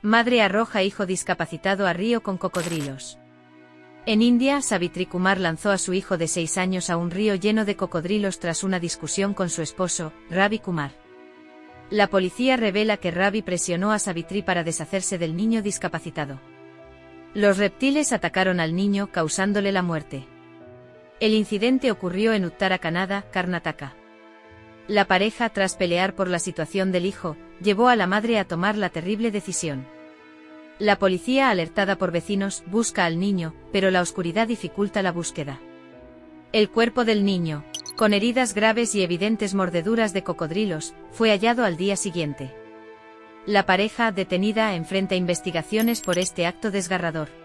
Madre arroja hijo discapacitado a río con cocodrilos. En India, Savitri Kumar lanzó a su hijo de 6 años a un río lleno de cocodrilos tras una discusión con su esposo, Ravi Kumar. La policía revela que Ravi presionó a Savitri para deshacerse del niño discapacitado. Los reptiles atacaron al niño, causándole la muerte. El incidente ocurrió en Uttarakanada, Karnataka. La pareja, tras pelear por la situación del hijo, llevó a la madre a tomar la terrible decisión. La policía, alertada por vecinos, busca al niño, pero la oscuridad dificulta la búsqueda. El cuerpo del niño, con heridas graves y evidentes mordeduras de cocodrilos, fue hallado al día siguiente. La pareja, detenida, enfrenta investigaciones por este acto desgarrador.